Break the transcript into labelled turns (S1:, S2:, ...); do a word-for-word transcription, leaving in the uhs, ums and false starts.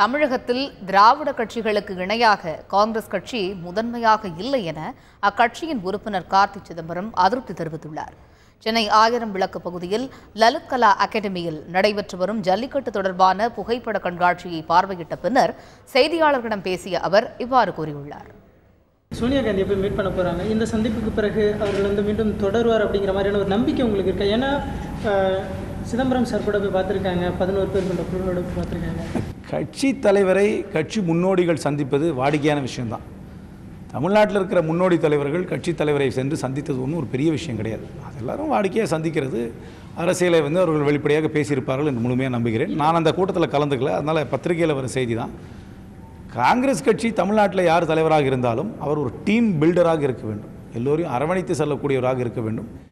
S1: தமிழகத்தில் திராவிட கட்சிகளுக்கு இணையாக காங்கிரஸ் கட்சி முதன்மையாக இல்லை என அக்கட்சியின் உறுப்பினர் கார்த்தி சிதம்பரம் அதிருப்தி தெரிவித்துள்ளார். சென்னை ஆயிரம் விளக்கு பகுதியில் லலித் கலா அகாடமியில் நடைபெற்று வரும் ஜல்லிக்கட்டு தொடர்பான புகைப்பட கண்காட்சியை பார்வையிட்ட பின்னர் செய்தியாளர்களிடம் பேசிய அவர் இவ்வாறு கூறியுள்ளார்.
S2: சோனியா காந்தியை போய் மீட் பண்ண போகிறாங்க. இந்த சந்திப்புக்கு பிறகு அவர்கள் வந்து மீண்டும் தொடருவார் அப்படிங்கிற மாதிரியான ஒரு நம்பிக்கை உங்களுக்கு இருக்கா? ஏன்னா சிதம்பரம் சார் கூட போய் பார்த்துருக்காங்க, பதினோரு பேர் கொண்ட குழுவோட போய் பார்த்துருக்காங்க.
S3: கட்சி தலைவரை கட்சி முன்னோடிகள் சந்திப்பது வாடிக்கையான விஷயம்தான். தமிழ்நாட்டில் இருக்கிற முன்னோடி தலைவர்கள் கட்சி தலைவரை சென்று சந்தித்தது ஒன்றும் ஒரு பெரிய விஷயம் கிடையாது. அது எல்லாரும் வாடிக்கையாக சந்திக்கிறது. அரசியலை வந்து அவர்கள் வெளிப்படையாக பேசியிருப்பார்கள் என்று முழுமையாக நம்புகிறேன். நான் அந்த கூட்டத்தில் கலந்துக்கல, அதனால் பத்திரிகையில் வர செய்தி தான். காங்கிரஸ் கட்சி தமிழ்நாட்டில் யார் தலைவராக இருந்தாலும் அவர் ஒரு டீம் பில்டராக இருக்க வேண்டும், எல்லோரையும் அரவணைத்து செல்லக்கூடியவராக இருக்க வேண்டும்.